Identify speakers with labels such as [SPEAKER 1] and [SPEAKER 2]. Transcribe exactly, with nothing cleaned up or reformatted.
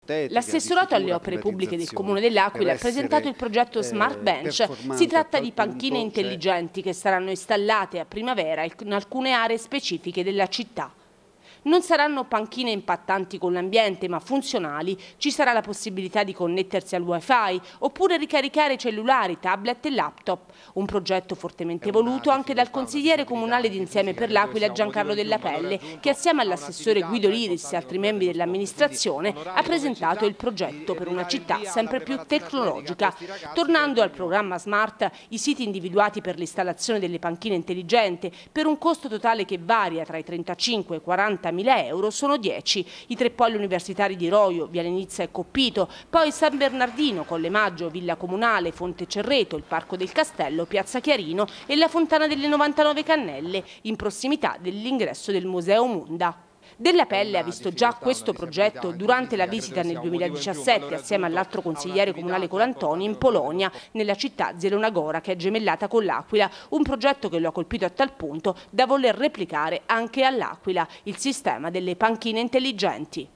[SPEAKER 1] L'assessorato alle opere pubbliche del Comune dell'Aquila ha presentato il progetto Smart Bench. Si tratta di panchine intelligenti che saranno installate a primavera in alcune aree specifiche della città. Non saranno panchine impattanti con l'ambiente, ma funzionali. Ci sarà la possibilità di connettersi al wifi oppure ricaricare cellulari, tablet e laptop. Un progetto fortemente voluto anche dal consigliere comunale d'Insieme per l'Aquila Giancarlo Della Pelle, che assieme all'assessore Guido Liris e altri membri dell'amministrazione ha presentato il progetto per una città sempre più tecnologica. Tornando al programma Smart, i siti individuati per l'installazione delle panchine intelligenti per un costo totale che varia tra i trentacinque e i quaranta mila euro sono dieci. I tre poli universitari di Roio, Viale Nizza e Coppito, poi San Bernardino, Colle Maggio, Villa Comunale, Fonte Cerreto, il Parco del Castello, Piazza Chiarino e la Fontana delle novantanove Cannelle, in prossimità dell'ingresso del Museo Munda. Della Pelle ha visto già questo progetto durante la visita nel duemiladiciassette assieme all'altro consigliere comunale Colantoni in Polonia, nella città Zielona Góra che è gemellata con l'Aquila, un progetto che lo ha colpito a tal punto da voler replicare anche all'Aquila il sistema delle panchine intelligenti.